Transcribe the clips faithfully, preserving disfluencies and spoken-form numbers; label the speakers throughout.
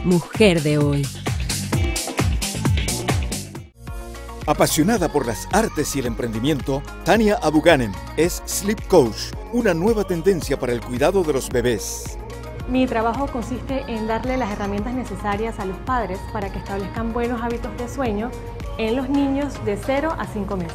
Speaker 1: Mujer de hoy.
Speaker 2: Apasionada por las artes y el emprendimiento, Tania Abu-Ghanem es Sleep Coach, una nueva tendencia para el cuidado de los bebés.
Speaker 3: Mi trabajo consiste en darle las herramientas necesarias a los padres para que establezcan buenos hábitos de sueño en los niños de cero a cinco meses.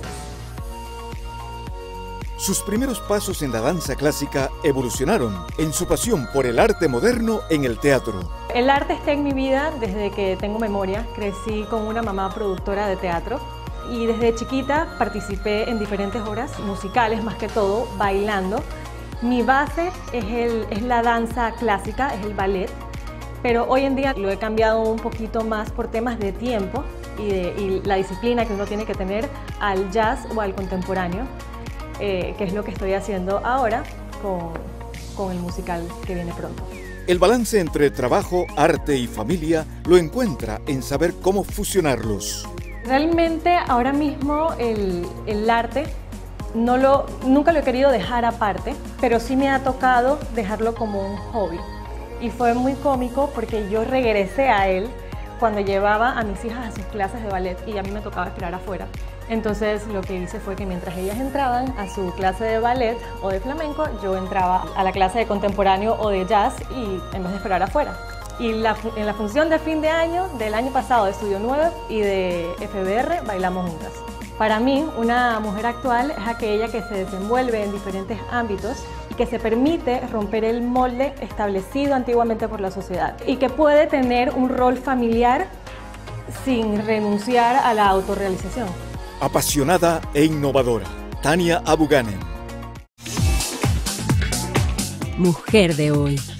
Speaker 2: Sus primeros pasos en la danza clásica evolucionaron en su pasión por el arte moderno en el teatro.
Speaker 3: El arte está en mi vida desde que tengo memoria. Crecí con una mamá productora de teatro y desde chiquita participé en diferentes obras musicales, más que todo bailando. Mi base es, el, es la danza clásica, es el ballet, pero hoy en día lo he cambiado un poquito más por temas de tiempo y, de, y la disciplina que uno tiene que tener al jazz o al contemporáneo. Eh, que es lo que estoy haciendo ahora con, con el musical que viene pronto.
Speaker 2: El balance entre trabajo, arte y familia lo encuentra en saber cómo fusionarlos.
Speaker 3: Realmente ahora mismo el, el arte no lo, nunca lo he querido dejar aparte, pero sí me ha tocado dejarlo como un hobby. Y fue muy cómico porque yo regresé a él cuando llevaba a mis hijas a sus clases de ballet y a mí me tocaba esperar afuera. Entonces lo que hice fue que mientras ellas entraban a su clase de ballet o de flamenco, yo entraba a la clase de contemporáneo o de jazz y en vez de esperar afuera. Y la, en la función de fin de año del año pasado de Estudio nueve y de F B R bailamos juntas. Para mí, una mujer actual es aquella que se desenvuelve en diferentes ámbitos y que se permite romper el molde establecido antiguamente por la sociedad y que puede tener un rol familiar sin renunciar a la autorrealización.
Speaker 2: Apasionada e innovadora, Tania Abu-Ghanem.
Speaker 1: Mujer de hoy.